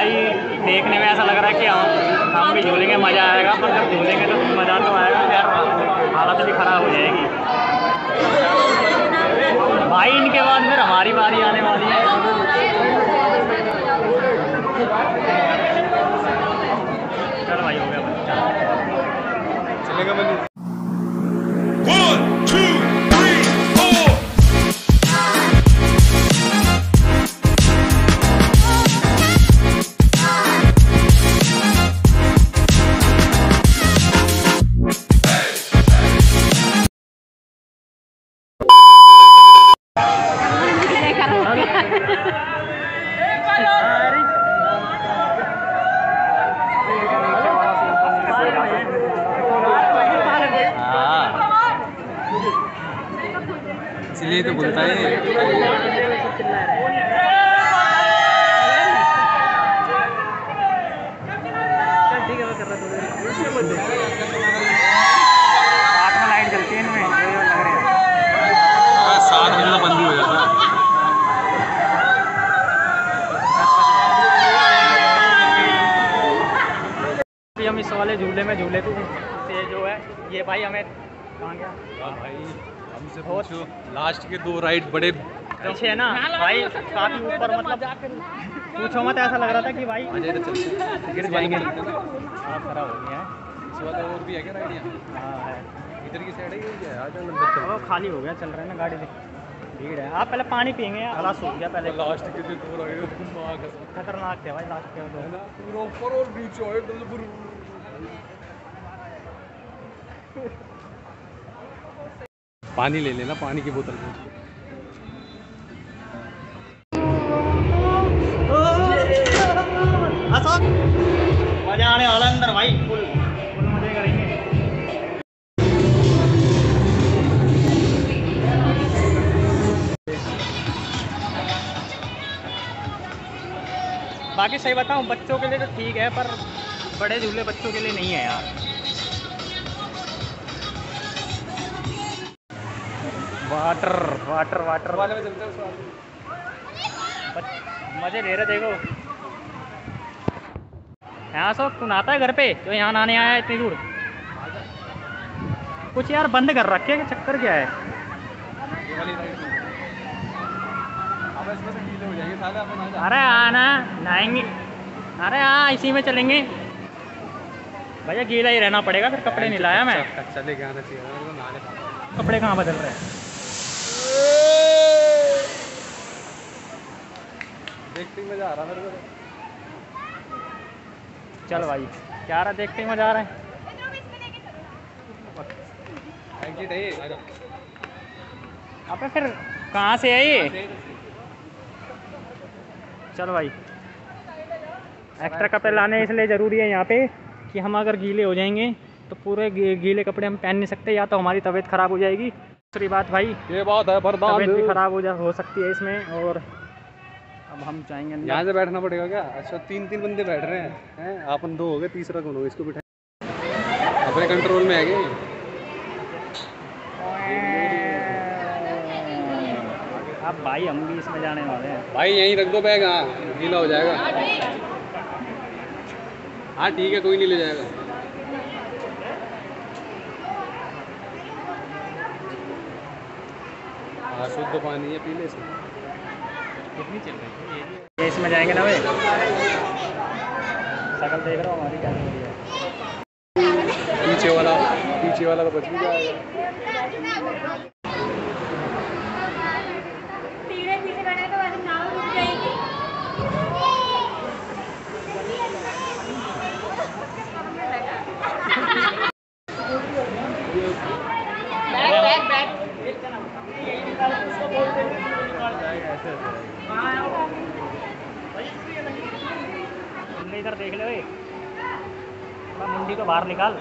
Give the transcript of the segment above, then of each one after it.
भाई देखने में ऐसा लग रहा है कि हम भी झूलेंगे, मज़ा आएगा, पर जब झूलेंगे तो मज़ा तो आएगा यार, हालत भी ख़राब हो जाएगी भाई। इनके बाद फिर हमारी बारी आने वाली है। चल भाई हो गया बच्चा, चलेगा बंदी। 1 2 3 4 इसलिए तो बोलता है। लाइट जलती है इनमें, लग रहे हैं 7 बजे तो बंद ही हो जाता है। हम इस वाले झूले में झूले थे से जो है ये भाई हमें कहाँ गया भाई हमसे पूछो, लास्ट के 2 राइड बड़े पीछे है ना भाई, काफी ऊपर, मतलब पूछो मत, ऐसा लग रहा था कि भाई गिर जाएंगे। खराब हो गया है इस बात और भी है क्या राइड यहाँ? हाँ है, इधर की साइड है आ जाओ वो खाली हो गया, चल रहे हैं ना गाड़ी से, भीड़ है। आप पहले पानी पियेंगे, गला सूख गया पहले। लास्ट के 2 राइड खतरनाक थे भाई लास्ट के दो। पूरा ऊपर और नीचे आए पानी ले लेना, पानी की बोतल में। मजा आने वाला अंदर भाई, फुल फुल मजे करेंगे। बाकी सही बताऊं, बच्चों के लिए तो ठीक है, पर बड़े झूले बच्चों के लिए नहीं है यार। वाटर वाटर वाटर वाले में चलते हैं मजे ले रहे, देखो यहाँ सो तू नहाता है घर पे, जो यहाँ नहाने आया है इतनी दूर। कुछ यार बंद कर रखे हैं, चक्कर क्या है? ये वाली राइड अब इसमें से गीले हो जाएंगे साले अपन। अरे आना नहाएंगे, अरे हाँ इसी में चलेंगे भैया, गीला ही रहना पड़ेगा फिर, कपड़े नहीं लाया मैं। कच्चा लेके आना चाहिए, नहाने कपड़े कहाँ बदल रहे हैं? देखते ही मजा आ रहा मेरे को। चल भाई क्या रहा, देखते ही मजा आ रहा है। एग्जिट है ये, आ जाओ। अबे फिर कहाँ से है ये? चलो भाई, एक्स्ट्रा कपड़े लाने इसलिए ज़रूरी है यहाँ पे कि हम अगर गीले हो जाएंगे तो पूरे गीले कपड़े हम पहन नहीं सकते, या तो हमारी तबीयत ख़राब हो जाएगी। दूसरी बात भाई, ये बात है, तबीयत भी ख़राब हो सकती है इसमें। और अब हम जाएंगे अंदर। यहाँ से बैठना पड़ेगा क्या? अच्छा 3 बंदे बैठ रहे हैं, अपन 2 हो गए, तीसरा कौन होगा? इसको बिठा, अपने कंट्रोल में है क्या? अब भाई हम भी इसमें जाने वाले हैं भाई यहीं रख दो बैग, हाँ गीला हो जाएगा। हाँ ठीक है, कोई नहीं ले जाएगा। हाँ शुद्ध पानी है, पी ले इसमें। कितनी चल रही है ये? इसमें जाएंगे ना भाई, शकल देख रहा हूँ हमारी क्या हो रही है। पीछे वाला तो बच भी जाएगा। इधर देख ले भाई, थोड़ा मुंडी को बाहर निकाल।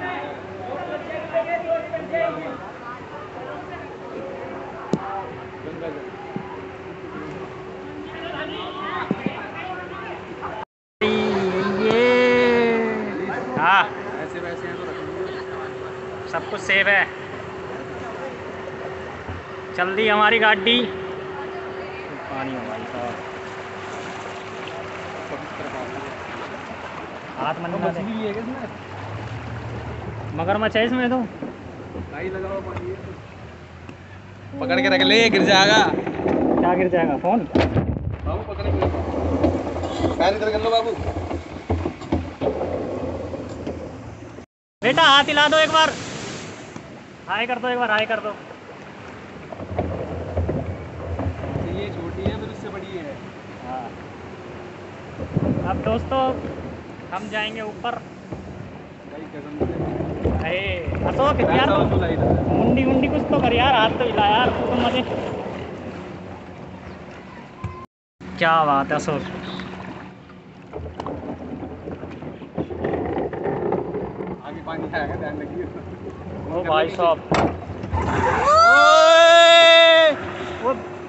हाँ ऐसे वैसे हैं तो रखेंगे, सब कुछ सेफ है। चल दी हमारी गाड़ी, पानी हो भाई साहब। हाथ मन तो ना दे। मछली भी है क्या इसमें? मगरमच्छ है इसमें तो। नहीं लगा हुआ पानी है। पकड़ के रख ले, गिर जाएगा। क्या गिर जाएगा फोन? बाबू पकड़ के रखो। पैर इधर कर लो बाबू। बेटा हाथ हिला दो एक बार, हाय कर दो एक बार, हाय कर दो। ये छोटी है, फिर उससे बड़ी है। हाँ। अब दोस्तों हम जाएंगे ऊपर। भाई कसम से। अरे अशोक यार पैसा तो वसूल आई था। मुंडी मुंडी कुछ तो कर यार, हाथ तो हिला यार तू तो मजे। क्या बात है अशोक। आगे पानी आएगा, ध्यान रखिए। ओ भाई साहब, वो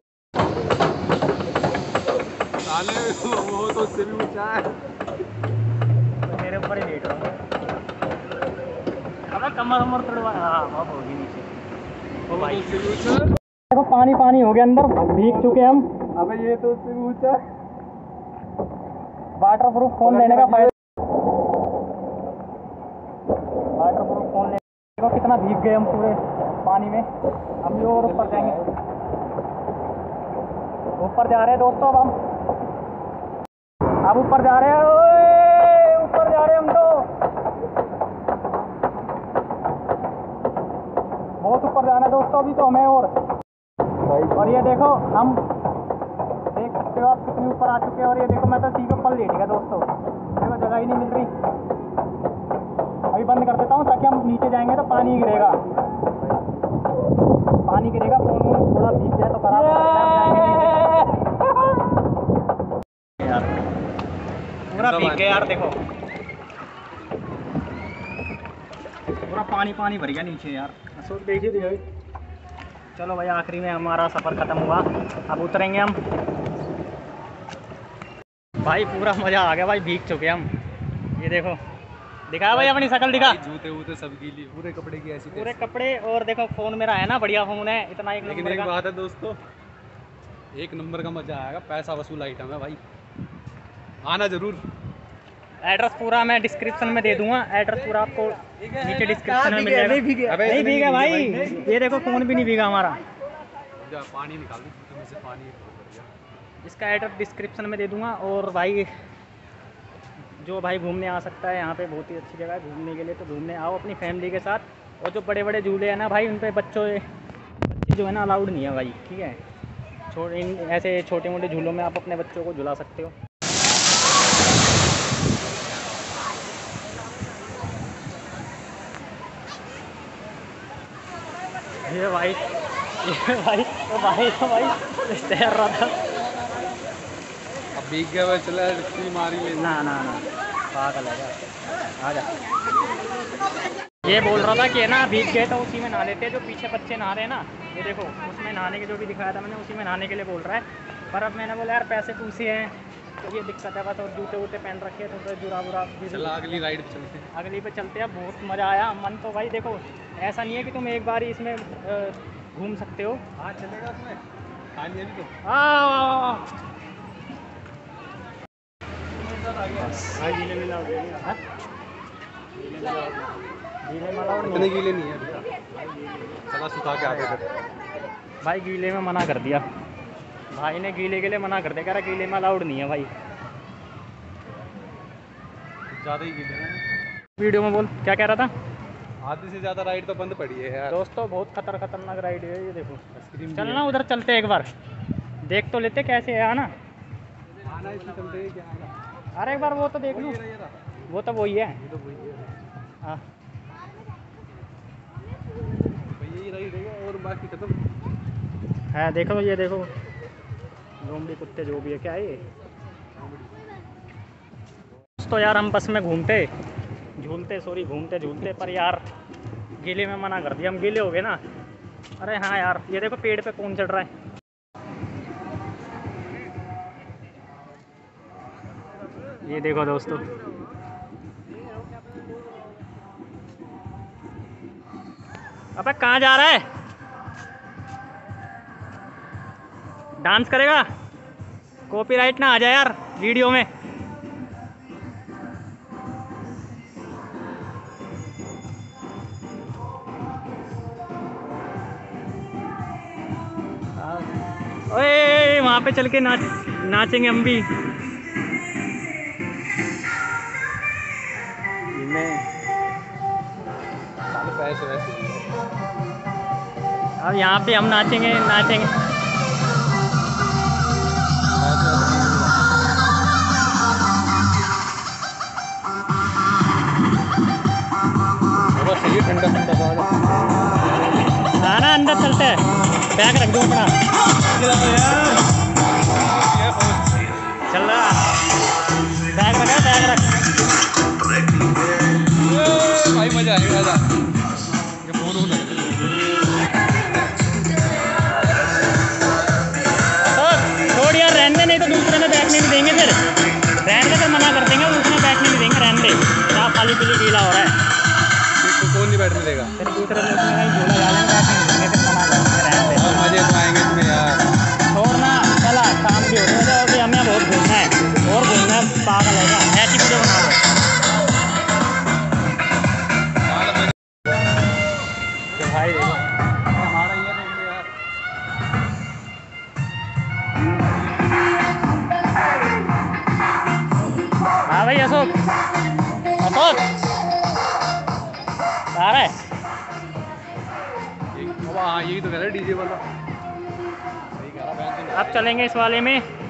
साले वो तो उससे भी ऊंचा है। मेरे ऊपर ही लेट रहा हूँ। अबे कमर उमर तोड़वा, हाँ अब होगी नीचे। ओ भाई उससे भी ऊंचा। देखो पानी पानी हो गया अंदर, भीग चुके हम। अबे ये तो उससे भी ऊंचा। वाटर प्रूफ फोन लेने का फायदा, वाटर प्रूफ फोन लेने। देखो कितना भीग गए हम पूरे पानी में। हम भी और ऊपर जाएंगे, ऊपर जा रहे हैं दोस्तों। अब ऊपर जा रहे हैं, ओए ऊपर जा रहे हैं हम तो, बहुत ऊपर जाना है दोस्तों अभी तो हमें। और ये देखो हम, देख सकते हो आप कितनी ऊपर आ चुके हैं। और ये देखो मैं तो सीधे ऊपर लेट गया दोस्तों, देखो जगह ही नहीं मिल रही। अभी बंद कर देता हूँ ताकि हम नीचे जाएंगे तो पानी गिरेगा, पानी गिरेगा, फोन थोड़ा भीग जाए तो खराब हो सकता है। हम जाएंगे नीचे यार, पूरा भीग गया यार। देखो पूरा पानी पानी भर गया नीचे यार। अशोक देखिए। चलो भाई आखिरी में हमारा सफ़र ख़त्म हुआ, अब उतरेंगे हम। भाई पूरा मज़ा आ गया भाई, भीग चुके हम। ये देखो, दिखा भाई अपनी शक्ल दिखा। जूते वूते सब गीली, पूरे कपड़े की ऐसी पूरे कपड़े। और देखो फ़ोन मेरा है ना, बढ़िया फ़ोन है, इतना एक लेकिन नंबर एक का। बात है दोस्तों, एक नंबर का मजा आएगा। पैसा वसूल आइटम है भाई, आना जरूर। एड्रेस पूरा मैं डिस्क्रिप्शन में दे दूंगा, एड्रेस पूरा आपको नीचे डिस्क्रिप्शन में मिल जाएगा। नहीं भीगा भाई, ये देखो फ़ोन भी नहीं भीगा हमारा। पानी निकाल दो जूते में से, पानी इसका एड्रेस डिस्क्रिप्शन में दे दूंगा। और भाई जो भाई घूमने आ सकता है यहाँ पे, बहुत ही अच्छी जगह है घूमने के लिए, तो घूमने आओ अपनी फैमिली के साथ। और जो बड़े बड़े झूले हैं ना भाई, उन पे बच्चे जो है ना अलाउड नहीं है भाई, ठीक है। ऐसे छोटे मोटे झूलों में आप अपने बच्चों को झुला सकते हो। ये भाई तैर रहा था। अब भीग गया भाई, चला रिक्शा मारी ले। ना पागल है, आ जा। ये बोल रहा था कि है ना भीग गए तो उसी में नहा लेते हैं, जो पीछे बच्चे नहा रहे हैं ना, ये देखो उसमें नहाने के, जो भी दिखाया था मैंने, उसी में नहाने के लिए बोल रहा है। पर अब मैंने बोला यार पैसे पूछे हैं तो ये दिक्कत है बस। और जूते वूते पहन रखे हैं तो जुरा बुरा। चला अगली राइड पे चलते हैं। अगली पे चलते हैं। बहुत मज़ा आया मन तो भाई। देखो ऐसा नहीं है कि तुम एक बार ही इसमें घूम सकते हो। हाँ चलेगा उसमें, खाली अभी तो। इतने गीले नहीं है भैया, चला सुखा के आगे कर। भाई गीले में मना कर दिया, भाई ने गीले के लिए मना कर दिया, कह रहा गीले में अलाउड नहीं है भाई। ज़्यादा ही गीले हैं। वीडियो में बोल क्या कह रहा था। आधी से ज़्यादा राइड तो बंद पड़ी है यार दोस्तों, बहुत खतरनाक राइड है ये। देखो आइसक्रीम चलना उधर चलते एक बार, देख तो लेते कैसे है ना। आना इसमें चलते हैं क्या आएगा। अरे एक बार वो तो देख लूँ, वो तो वही है। ये तो वही है हाँ भाई, यही राइड है और बाकी खत्म है। देखो ये देखो, लोमड़ी कुत्ते जो भी है, क्या है ये। तो यार हम बस में घूमते झूलते पर यार गीले में मना कर दिया, हम गीले हो गए ना। अरे हाँ यार, ये देखो पेड़ पे कौन चढ़ रहा है। ये देखो दोस्तों, अबे कहाँ जा रहा है, डांस करेगा, कॉपीराइट ना आ जाए यार वीडियो में। वहाँ पे चल के नाचेंगे हम भी। अब यहाँ पे हम नाचेंगे। ठंडा आना अंदर चलते हैं, बैग रख दो अपना। चल रहा बैग रख, बैग रख भाई, मजा आएगा। छोड़ यार, रहने नहीं तो दूसरे में बैठने नहीं देंगे। फिर रहने तो मना कर देंगे, दूसरे में बैठने नहीं देंगे। रहने दे, क्या खाली पीली गीला हो रहा है। कौन नहीं बैठने देगा? फिर दूसरे में झूला डालेंगे, बैठने नहीं देंगे। फिर मना कर देंगे, रहने दे। मजे तो आएंगे इसमें यार। छोड़ना, चला शाम भी हो रही है, अभी हमें बहुत घूमना है और घूमना है, पागल है क्या? ऐसी वीडियो बनाओ भाई। देखो हमारा ये नहीं यार। हाँ भाई अशोक, आ रहा है। हाँ, यही तो कह रहा है डीजे वाला। सही कह रहा है। अब चलेंगे इस वाले में।